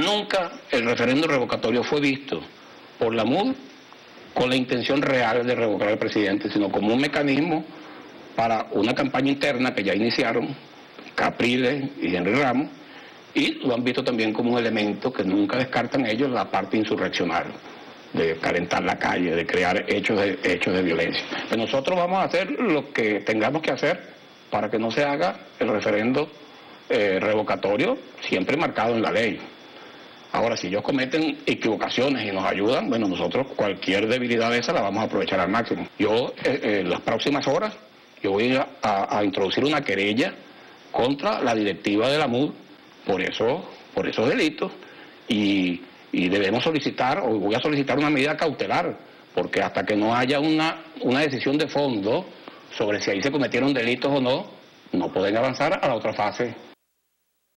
Nunca el referendo revocatorio fue visto por la MUD con la intención real de revocar al presidente, sino como un mecanismo para una campaña interna que ya iniciaron Capriles y Henry Ramos, y lo han visto también como un elemento que nunca descartan ellos, la parte insurreccional, de calentar la calle, de crear hechos de violencia. Pero nosotros vamos a hacer lo que tengamos que hacer para que no se haga el referendo revocatorio, siempre marcado en la ley. Ahora, si ellos cometen equivocaciones y nos ayudan, bueno, nosotros cualquier debilidad de esa la vamos a aprovechar al máximo. Yo, en las próximas horas, yo voy a introducir una querella contra la directiva de la MUD por esos delitos y debemos solicitar, o voy a solicitar una medida cautelar, porque hasta que no haya una decisión de fondo sobre si ahí se cometieron delitos o no, no pueden avanzar a la otra fase